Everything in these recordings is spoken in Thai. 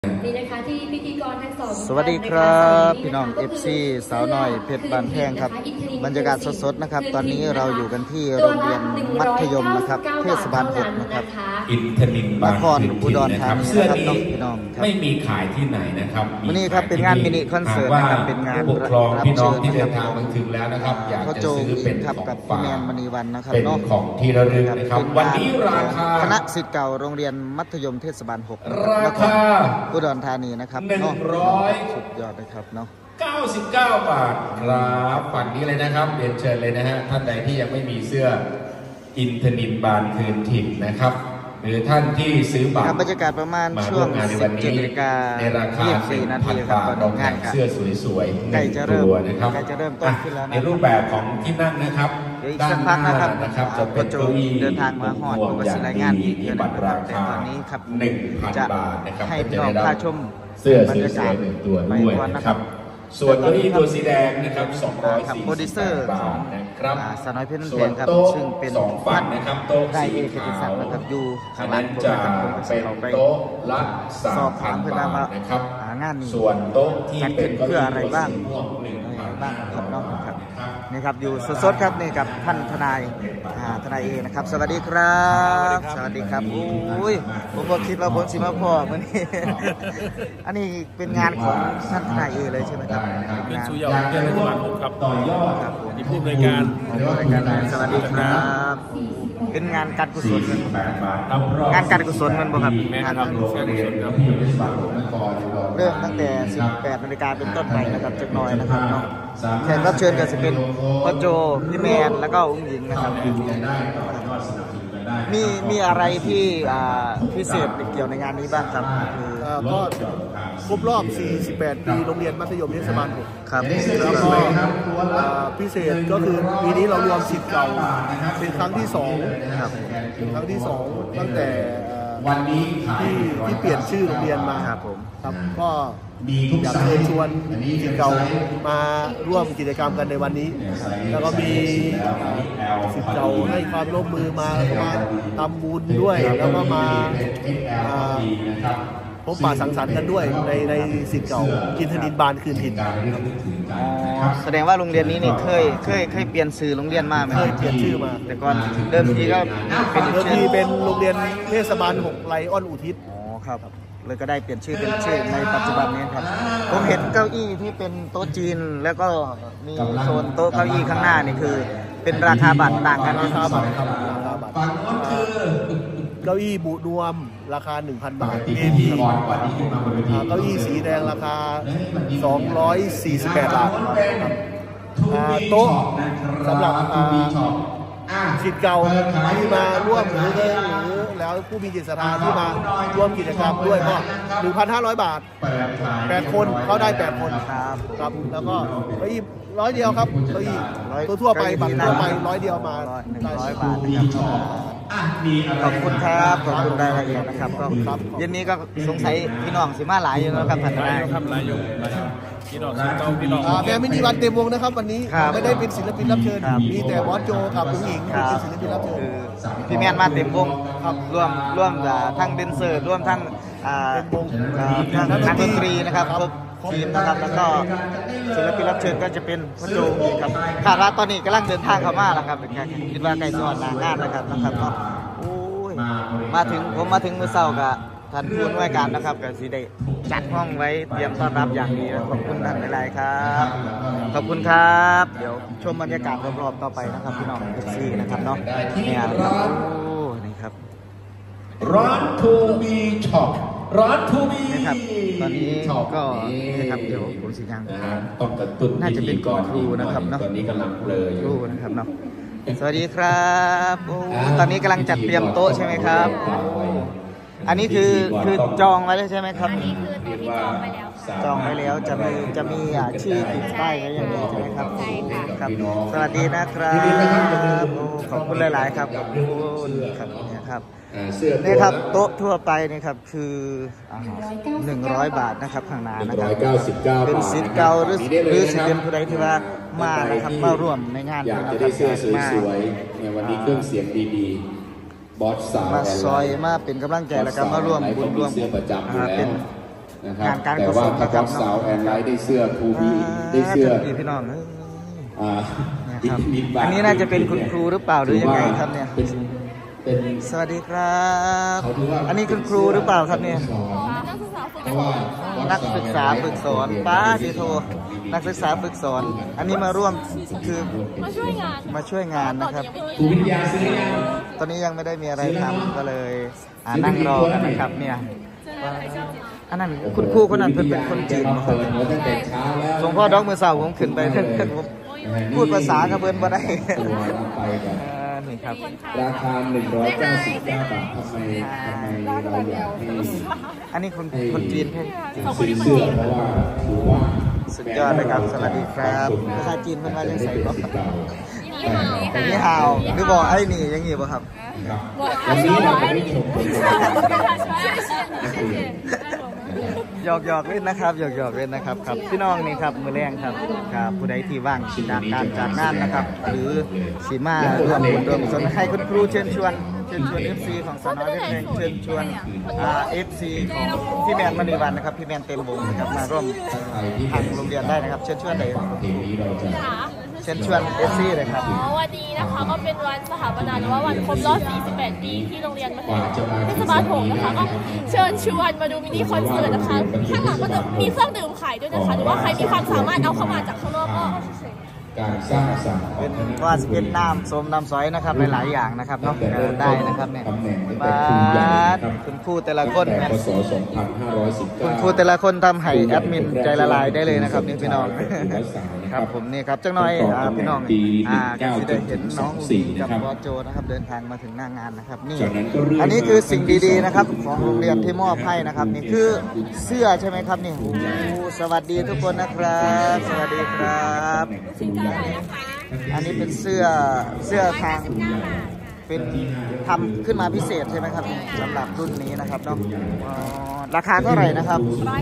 นี่นะคะที่พิธีกรทั้งสองสวัสดีครับพี่น้อง FC สาวน้อยเพชรบานแพงครับบรรยากาศสดๆนะครับตอนนี้เราอยู่กันที่โรงเรียนมัธยมนะครับเทศบาล6นะครับอินทนินบางพื้นที่นะครับเสื้อนี้ไม่มีขายที่ไหนนะครับวันนี้ครับเป็นงานมินิคอนเสิร์ตนะครับเป็นงานผู้ปกครองพี่น้องที่เดินทางมาถึงแล้วนะครับอยากจะซื้อเป็นของฝากมณีวันนะครับเป็นของที่ระลึกนะครับวันนี้ราคาคณะศิษย์เก่าโรงเรียนมัธยมเทศบาล6 ราคาอุดรธานีนะครับสุดยอดเลยครับเนาะ 99 บาทครับฝั่งนี้เลยนะครับเรียนเชิญเลยนะฮะท่านใดที่ยังไม่มีเสื้ออินทนินบานคืนถิ่นนะครับหรือท่านที่ซื้อบัตรบรรยากาศประมาณช่วง 17 นาฬิกาในราคา 24 นาทีครับตอนงานเสื้อสวยๆใกล้จะเริ่มนะครับใกล้จะเริ่มต้นขึ้นแล้วในรูปแบบของที่นั่งนะครับด้านหน้านะครับจะเป็นเก้าอี้เดินทางมาฮอดก็สิรายงานอีกบัตรราคาตอนนี้ครับ 1,000 บาทนะครับให้พี่น้องพาชมเสื้อสวยๆ1ตัวด้วยนะครับส่วนเก้าอี้ตัวสีแดงนะครับ 240 โปรดิวเซอร์ของสาวน้อยเพชรแพงครับซึ่งเป็นฝั่งนะครับโต๊ะสีขาวนะครับอยู่ข้างหลังจะเป็นโต๊ะละ 3,000 บาทนะครับงานนี้ส่วนโต๊ะที่เป็นเพื่ออะไรบ้างครับน้องครับนี่ครับอยู่สดๆครับนี่กับท่านทนายเอนะครับสวัสดีครับสวัสดีครับอุ้ยผมก็คิดว่าผมสิมาพอวันนี้อันนี้เป็นงานของท่านทนายเอเลยใช่ไหมครับเป็นสุยอดเรื่องประมาณ6ครับต่อยอดครับที่ผู้บริการสวัสดีครับเป็นงานการกุศลงานการกุศลมันบ่ครับงานการกุศลเริ่มตั้งแต่ 18 นาฬิกาเป็นต้นไปนะครับจักหน่อยนะครับเนาะแขกรับเชิญก็จะเป็นพ่อโจพี่แมนแล้วก็อุ้งหญิงนะครับมีอะไรที่พิเศษเกี่ยวในงานนี้บ้างครับก็ครบรอบ 48 ปีโรงเรียนมัธยมเทศบาล6 ครับแล้วก็พิเศษก็คือปีนี้เรารวมศิษย์เก่าเป็นครั้งที่2ครับเป็นครั้งที่2ตั้งแต่วันนี้ที่เปลี่ยนชื่อโรงเรียนมาครับผมครับก็อยากเชิญชวนศิษย์เก่ามาร่วมกิจกรรมกันในวันนี้แล้วก็มีศิษย์เก่าให้ความร่วมมือมาทำบุญด้วยแล้วก็มาพบปะสังสรรค์กันด้วยในศิษย์เก่าอินทนินบานคืนถิ่นแสดงว่าโรงเรียนนี้นี่เคยเปลี่ยนชื่อโรงเรียนมาไหมเคยเปลี่ยนชื่อมาแต่ก่อนเดิมทีก็เป็นโรงเรียนเทศบาล6ไลออนอุทิศครับเลยก็ได้เปลี่ยนชื่อเป็นชื่อในปัจจุบันนี้ครับผมเห็นเก้าอี้ที่เป็นโต๊ะจีนแล้วก็มีโซนโต๊ะเก้าอี้ข้างหน้านี่คือเป็นราคาบัตรต่างกันราคาบัตรครับราคาบัตรเก้าอี้บุนวมราคา 1,000 บาท AP เก้าอี้สีแดงราคา 248 บาทโต๊ะสำหรับศิษย์เก่าที่มาร่วมหรือแล้วผู้มีจิตศรัทธาที่มาร่วมกิจกรรมด้วยก็ 1,500 บาท8คนเขาได้8คนครับแล้วก็เก้าอี้100 เดียวครับเก้าอี้ทั่วไปบัตรทั่วไป100 เดียวมา 100 บาทนะครับขอบคุณครับขอบคุณรายละเอียดนะครับก็เย็นนี้ก็สงสัยพี่น้องสิมาหลายอยู่แล้วครับท่านนายครับหลายอยู่พี่น้องแม่มินิวันเต็มวงนะครับวันนี้ไม่ได้เป็นศิลปินรับเชิญมีแต่บอสโจกับผู้หญิงเป็นศิลปินรับเชิญพี่แมนมาเต็มวงครับร่วมทั้งแดนเซอร์ร่วมทั้งนักดนตรีนะครับครบทีมนะครับแล้วก็ศิลปินรับเชิญก็จะเป็นพ่อโจครับคาดว่าตอนนี้กำลังเดินทางเข้ามาแล้วครับคิดว่าใกล้จะออกงานแล้วครับโอ้ยผมมาถึงมื้อเช้ากับท่านผู้อำนวยการนะครับก็สิได้จัดห้องไว้เตรียมต้อนรับอย่างดีขอบคุณท่านหลายๆครับขอบคุณครับเดี๋ยวชมบรรยากาศรอบๆต่อไปนะครับพี่น้องเอฟซีนะครับเนาะเนี่ยครับนี่ครับร้านทูบีช็อปร้านทูบีนะครับตอนนี้ก็นี่ครับเดี๋ยวผมสิยังต้องกระตุ้นน่าจะเป็นครูนะครับเนาะตอนนี้กำลังเลยครูนะครับเนาะสวัสดีครับตอนนี้กำลังจัดเตรียมโต๊ะใช่ไหมครับอันนี้คือจองไว้แล้วใช่ไหมครับอันนี้คือตัวที่จองไว้แล้วจะมีชื่อติดป้ายไว้อย่างนี้ใช่ไหมครับใช่ค่ะครับสวัสดีนะครับขอบคุณหลายๆครับขอบคุณครับเนี่ยครับนี่ครับโต๊ะทั่วไปนี่ครับคือ100 บาทนะครับข้างหน้านะครับเป็นศิษย์เก่าหรือศิษย์เป็นผู้ใดที่ว่ามานะครับมาร่วมในงานนะครับได้เสื้อสวยๆในวันนี้เครื่องเสียงดีๆบอสสาวมาซอยมาเป็นกำลังใจแล้วก็มาร่วมบุญร่วมเป็นนะครับงานการแต่กุศว่าลถ้านะครับสาวแอนไลท์ได้เสื้อทูบีได้เสื้อพี่น้องอ่าเนี่ยครับอิทธิฤทธิ์บาทอันนี้น่าจะเป็นคุณครูหรือเปล่าหรือยังไงครับเนี่ยเป็นสวัสดีครับเขาถือว่าอันนี้คุณครูหรือเปล่าครับเนี่ยเพราะว่านักศึกษาฝึกสอนป้าทีโทนักศึกษาฝึกสอน อันนี้มาร่วมคือมาช่วยงานนะครับครูวิทยาซื้อยังตอนนี้ยังไม่ได้มีอะไรทำก็เลยนั่งรอกันนะครับเนี่ยอันนั้นคุณครูคนนั้นเป็นคนจีนนะครับเปิดหัวตั้งแต่เช้าแล้วหลวงพ่อดอกมือเสาผมขึ้นไปผมพูดภาษากระเบินมาได้ตัวเราไปกันนี่ครับราคา199 บาททำไมเราอยากให้อันนี้คนจีนแค่ซื้อเสื้อเพราะว่าถือว่าสุดยอดเลยครับสวัสดีครับภาษาจีนเพิ่นว่าจังไสบ่นี่ฮาวหรือบอกไอ้นี่ยังงี้บ่ครับวันนี้เราจะได้ชมผลงานหยอกเล่นนะครับหยอกเล่นนะครับครับพี่น้องนี่ครับมือแรงครับครับผู้ใดที่ว่างจากการจากงานนะครับ หรือสีมาร่วมบุญร่วมกุศลให้คุณครูเชิญชวน FC ของสนเพชรแดงเชิญชวนFC ของพี่แมนมณีวันนะครับพี่แมนเต็มวงนะครับมาร่วมทางโรงเรียนได้นะครับเชิญชวนเลยเพลงนี้เราจะเชิญชวน FC เลยครับวันนี้นะคะก็เป็นวันสถาปนาหรือว่าวันครบรอบ 48 ปีที่โรงเรียนมัธยมเทศบาล6นะคะก็เชิญชวนมาดูมินิคอนเสิร์ตนะคะข้างหลังก็จะมีเครื่องดื่มขายด้วยนะคะหรือว่าใครมีความสามารถเอาเข้ามาจากข้างนอกก็การสร้างสรรค์เป็นว่าเป็นน้ำส้มน้ำซอยนะครับหลายๆอย่างนะครับเนาะได้นะครับเนี่ยมาคุณครูแต่ละคนแต่เนี่ยพศ 2519 คุณครูแต่ละคนทำให้แอดมินใจละลายได้เลยนะครับนี่พี่น้องครับผมนี่ครับจังหน่อยพี่น้องก็สิได้เห็นน้องอุ้งอิงกับบอสโจนะครับเดินทางมาถึงหน้างานนะครับนี่อันนี้คือสิ่งดีๆนะครับของโรงเรียนที่มอบให้นะครับนี่คือเสื้อใช่ไหมครับนี่สวัสดีทุกคนนะครับสวัสดีครับอันนี้เป็นเสื้อทางเป็นทำขึ้นมาพิเศษใช่ไหมครับสำหรับรุ่นนี้นะครับเนาะราคาเท่าไหร่นะครับ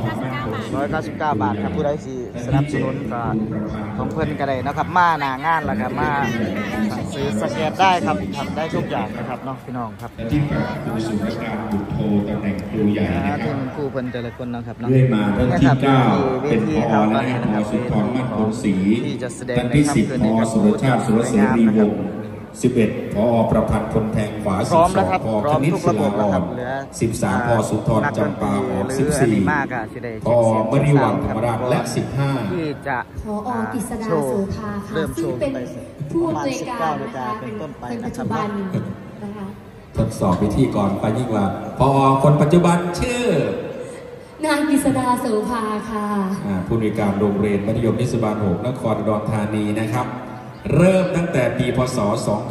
199 บาทครับผู้ใดสิสนับสนุนก็ของเพื่อนก็ได้นะครับมาหนางานแล้วครับมาสั่งซื้อสแกนได้ครับทำได้ทุกอย่างนะครับเนาะพี่น้องครับที่ปรับผู้สูงการบุตรโทตำแหน่งครูใหญ่นะครับที่ครูเพิ่นแต่ละคนนะครับเนาะเรื่อยมาท่านที่ 9 เวเป็นทีผครัอบตและอนนี้นะคพรัอบ สุนทรมั่นคงศรีที่จะแสดงท่านที่ในค่ำคืน 10 นี้พครับสุรชาติสุรเสรีวงศ์11 พอประพันธ์คนแทงขวาพร้อมแล้วครับพพร้อมคณิตทุกศิระบลาบพแล้วครรับเหลือ 13 พสุนทรจำปาหอมหรืออนิมากอะสิได้ 14 พมณีวังธรรมราชและที่จะพอกฤษดาโสภาค่ะเริ่มโชซึ่งว์เป็นไปผู้อำนวยการ 19 นะคะเป็นต้นไปเป็นนะปัจครัจุบบันนะคะ 15 ทดสอบพิธีกรไปยิ่งว่าพอคนปัจจุบันชื่อนางกฤษดาโสภาค่ะผู้อำนวยการโรงเรียนมัธยมเทศบาล 6 นครอุดรธานีนะครับ เริ่มตั้งแต่ปีพศ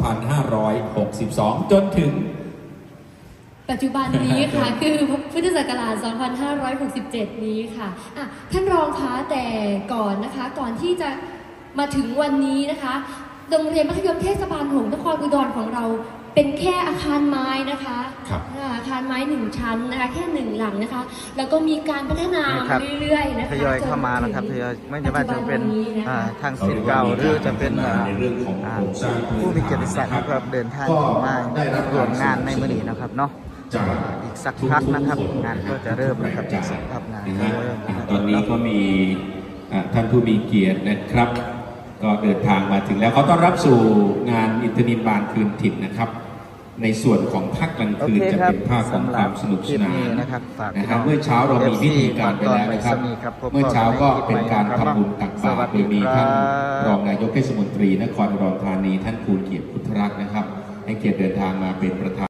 2562 จนถึงปัจจุบันนี้ค่ะ คือพุทธศักราช 2567 นี้ค่ะอ่ะท่านรองคะแต่ก่อนนะคะ ก่อนที่จะมาถึงวันนี้นะคะโรงเรียนมัธยมเทศบาล6 นครอุดรของเราเป็นแค่อาคารไม้นะคะครับอาคารไม้1 ชั้นนะคะแค่1 หลังนะคะ แล้วก็มีการพัฒนาครับเรื่อยๆนะคะทยอยเข้ามาแล้วครับทยอยไม่ว่าจะเป็นทางศิลป์เก่าหรือจะเป็นผู้มีเกียรติศักดิ์นะครับเดินทางเข้ามาร่วมงานในมื้อนี้นะครับเนาะจากอีกสักพักนะครับงานก็จะเริ่มนะครับอีกสักพักงานก็เริ่มนะครับตอนนี้ก็มีท่านผู้มีเกียรตินะครับ ก็เดินทางมาถึงแล้วเขาต้อนรับสู่งานอินทนินบานคืนถิ่นนะครับ ในส่วนของภาคกลางคืนจะเป็นภาคของความสนุกสนานนะครับเมื่อเช้าเรามีพิธีการไปแล้วนะครับเมื่อเช้าก็เป็นการทำบุญตักบาตรโดยมีท่านรองนายกเทศมนตรีนครอุดรธานีท่านภูลเกียรติพุทธรักษ์นะครับให้เกียรติเดินทางมาเป็นประธาน